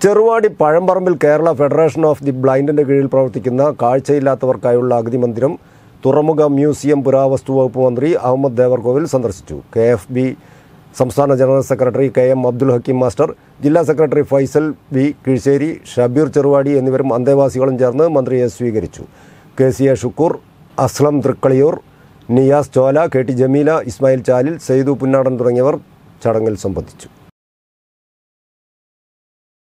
ചെറുവാടി പഴമ്പറമ്പിൽ Kerala federation of the ബ്ലൈൻഡിൻ്റെ കീഴിൽ പ്രവർത്തിക്കുന്ന കാഴ്ചയില്ലാത്തവർക്കായുള്ള അഗതി മന്ദിരം തുറമുഖ മ്യൂസിയം പുരാവസ്തു വകുപ്പ് മന്ത്രി അഹമ്മദ് ദേവർകോവിൽ സന്ദർശിച്ചു. KFB സംസ്ഥാന general secretary KM Abdul Hakeem master, ജില്ലാ സെക്രട്ടറി ഫൈസൽ വി കീഴ്ശ്ശേരി, ഷബീർ ചെറുവാടി എന്നിവരും അന്തേവാസികളും ചേർന്ന് മന്ത്രിയെ സ്വീകരിച്ചു. KCA ഷുക്കൂർ, അസ്ലം തൃക്കളിയൂർ, നിയാസ് ചോല, KT ജമീല, ഇസ്മായിൽ ചാലിൽ, സെയ്തു പുന്നാടൻ തുടങ്ങിയവർ ചടങ്ങിൽ സംബന്ധിച്ചു.